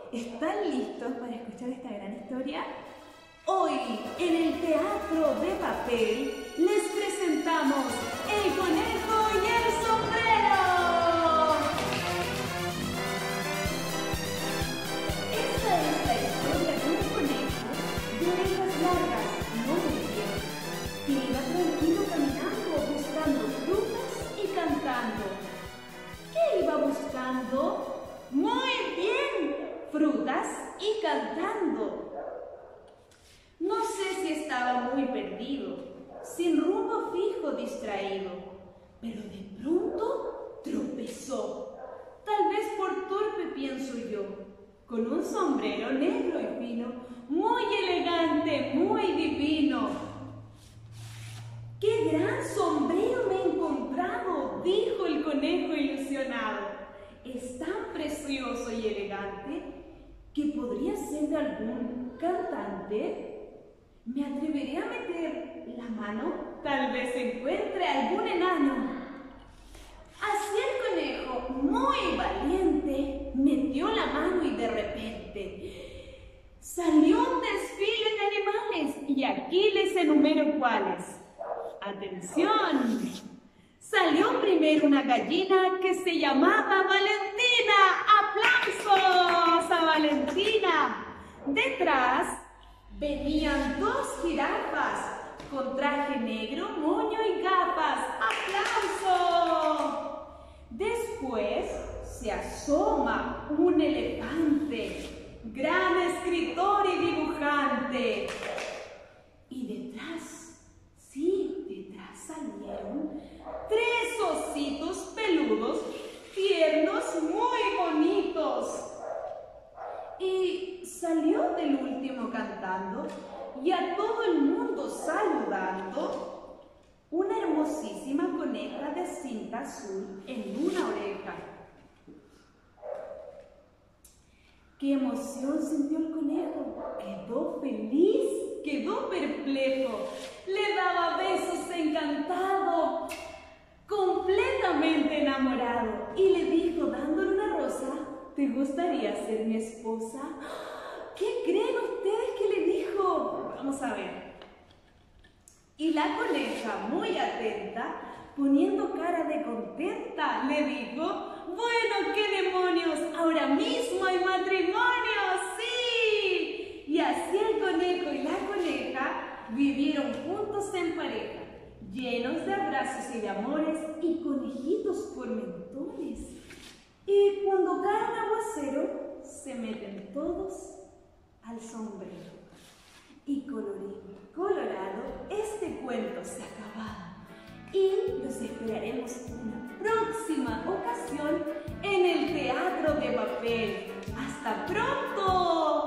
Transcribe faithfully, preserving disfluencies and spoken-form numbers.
¿Están listos para escuchar esta gran historia? Hoy, en el Teatro de Papel, les presentamos El Conejo y el Sombrero. Esta es la historia de un conejo de orejas largas, no muy bien, que iba tranquilo caminando, buscando frutas y cantando. ¿Qué iba buscando? ¡Muy bien! Frutas y cantando. No sé si estaba muy perdido, sin rumbo fijo, distraído, pero de pronto tropezó, tal vez por torpe pienso yo, con un sombrero negro y fino, muy elegante, muy divino. ¡Qué gran sombrero me he encontrado!, dijo el conejo ilusionado. Es tan precioso y elegante que podría ser de algún cantante. ¿Me atreveré a meter la mano? Tal vez encuentre algún enano. Así el conejo, muy valiente, metió la mano y de repente salió un desfile de animales. Y aquí les enumero cuáles. ¡Atención! Salió primero una gallina que se llamaba Valentina. ¡Aplausos a Valentina! Detrás venían dos jirafas con traje negro, moño y gafas. ¡Aplauso! Después se asoma un elefante, gran escritor y dibujante. Y detrás, sí, detrás salieron tres ositos peludos, tiernos, muy bonitos. Y salió del último cantando y a todo el mundo saludando una hermosísima coneja de cinta azul en una oreja. ¡Qué emoción sintió el conejo! Quedó feliz, quedó perplejo, le daba besos encantado, completamente enamorado, y le dijo, dándole una rosa: ¿te gustaría ser mi esposa? ¿Qué creen ustedes que le dijo? Vamos a ver. Y la coneja, muy atenta, poniendo cara de contenta, le dijo: bueno, ¿qué demonios? Ahora mismo hay matrimonio, ¡sí! Y así el conejo y la coneja vivieron juntos en pareja, llenos de abrazos y de amores, y conejitos por montones. Y cuando cae un aguacero, se meten todos al sombrero. Y colorín colorado, este cuento se ha acabado. Y los esperaremos una próxima ocasión en el Teatro de Papel. ¡Hasta pronto!